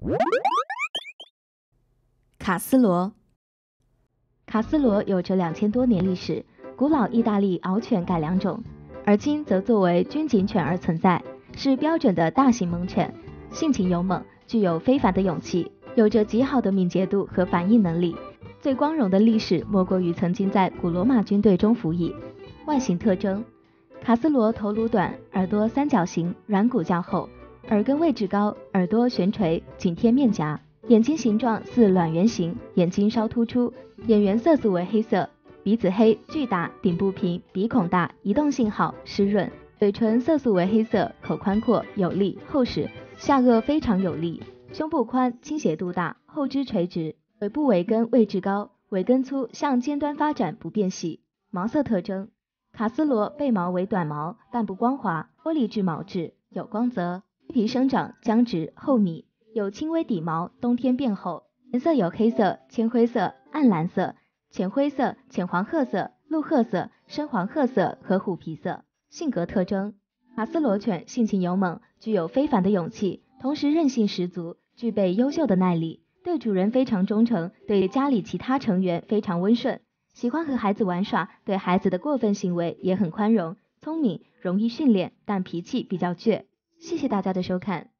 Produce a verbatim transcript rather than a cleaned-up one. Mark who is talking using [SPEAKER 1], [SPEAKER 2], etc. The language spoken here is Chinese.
[SPEAKER 1] 卡斯罗。卡斯罗有着两千多年历史，古老意大利獒犬改良种，而今则作为军警犬而存在，是标准的大型猛犬，性情勇猛，具有非凡的勇气，有着极好的敏捷度和反应能力。最光荣的历史莫过于曾经在古罗马军队中服役。外形特征：卡斯罗头颅短，耳朵三角形，软骨较厚，耳根位置高，耳朵悬垂，紧贴面颊。眼睛形状似卵圆形，眼睛稍突出，眼缘色素为黑色，鼻子黑，巨大，顶部平，鼻孔大，移动性好，湿润，嘴唇色素为黑色，口宽阔，有力，厚实，下颚非常有力，胸部宽，倾斜度大，后肢垂直，尾部尾根位置高，尾根粗，向尖端发展，不变细。毛色特征：卡斯罗背毛为短毛，但不光滑，玻璃质毛质，有光泽，皮生长僵直厚密。有轻微底毛，冬天变厚，颜色有黑色、铅灰色、暗蓝色、浅灰色、浅黄褐色、鹿褐色、深黄褐色和虎皮色。性格特征：卡斯罗犬性情勇猛，具有非凡的勇气，同时韧性十足，具备优秀的耐力，对主人非常忠诚，对家里其他成员非常温顺，喜欢和孩子玩耍，对孩子的过分行为也很宽容，聪明，容易训练，但脾气比较倔。谢谢大家的收看。